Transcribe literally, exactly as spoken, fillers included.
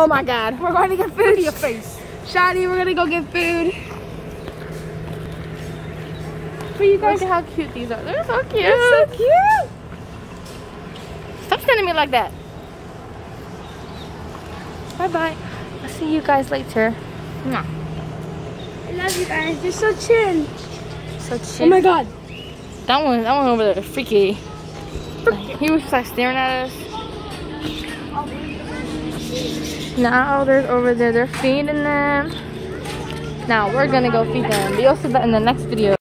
Oh my God, we're going to get food. Your face. Shadi, we're gonna go get food. But you guys, look how cute these are. They're so cute. They're so cute. Stop standing at me like that. Bye bye. I'll see you guys later. Mwah. I love you guys. You're so chin. So chin. Oh my God. That one, that one over there, freaky. He was just like staring at us. Now they're over there. They're feeding them. Now we're gonna go feed them. But you'll see that in the next video.